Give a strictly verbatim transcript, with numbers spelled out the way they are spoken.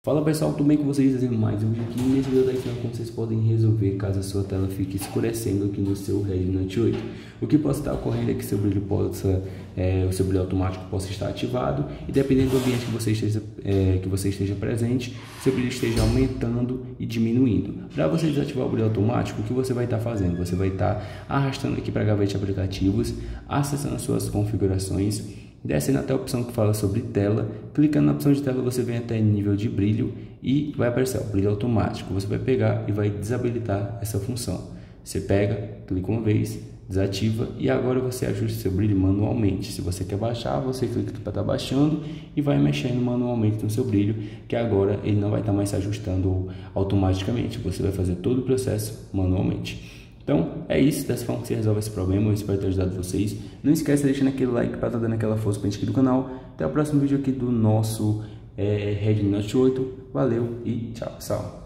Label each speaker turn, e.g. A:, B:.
A: Fala pessoal, tudo bem com vocês? Fazendo mais um vídeo aqui. Nesse vídeo eu vou ensinar como vocês podem resolver caso a sua tela fique escurecendo aqui no seu Redmi Note oito. O que possa estar ocorrendo é que seu brilho possa, é, o seu brilho automático possa estar ativado e dependendo do ambiente que você esteja, é, que você esteja presente, seu brilho esteja aumentando e diminuindo. Para você desativar o brilho automático, o que você vai estar fazendo? Você vai estar arrastando aqui para a gaveta de aplicativos, acessando as suas configurações, descendo até a opção que fala sobre tela, clicando na opção de tela você vem até nível de brilho e vai aparecer o brilho automático. Você vai pegar e vai desabilitar essa função. Você pega, clica uma vez, desativa e agora você ajusta seu brilho manualmente. Se você quer baixar, você clica para estar baixando e vai mexendo manualmente no seu brilho, que agora ele não vai estar mais se ajustando automaticamente. Você vai fazer todo o processo manualmente. Então, é isso, dessa forma que você resolve esse problema, eu espero ter ajudado vocês. Não esquece de deixar aquele like para estar dando aquela força para a gente aqui do canal. Até o próximo vídeo aqui do nosso é, Redmi Note oito. Valeu e tchau, pessoal.